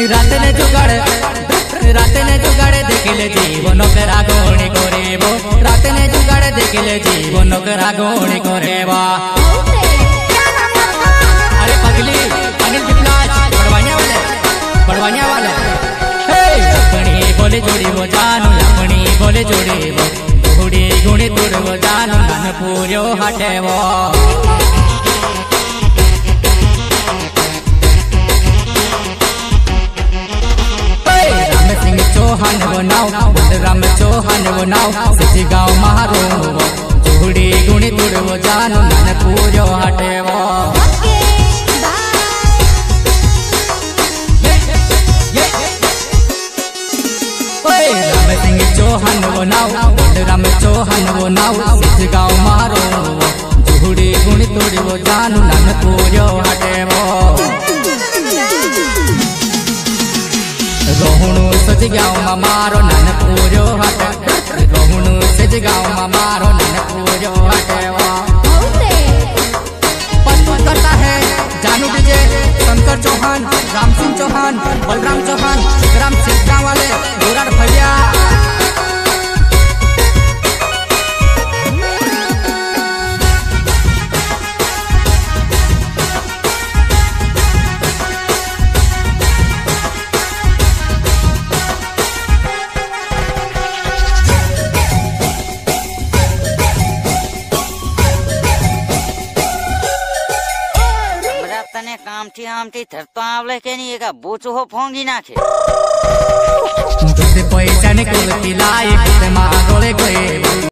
रात ने जुगाड़े देखिले जीवन करा गोणी करेबो रात ने जुगाड़े देखिले जीवन करा गोणी करेबो। अरे पगली अनिल विकास पड़वानिया वाले अपनी बोले जोड़ी वो जानू अपनी बोले जोड़ी वो गुड़ी गुणी तुड़ वो जानू मन पूरो हटे वो। चौहान वो नाव बलराम चौहान वो नाव सची गाँव मारो वो जुड़ी गुणी तुड़ वो जानू मन पूरो हटे वो। राम सिंह चौहान वो नाव बलराम चौहान वो नाव सची गाँव मारो वो जुड़ी गुणी तुड़ वो जानू मन पूरो हटे वो। रोहणु सज गाँव मारो नन पूरो हटे रोहणु सज गाँव मारो नन पूरो हटे वो। प्रस्तुत करता है जानू डीजे शंकर चौहान राम सिंह चौहान बलराम चौहान ग्राम सिद्धरा वाले गोराड़ भैया। काम थी आम थी धरतो आवले के नहीं एका बोचो हो फोंगी नाखे पैसा ने कोई लाई मारोले गए।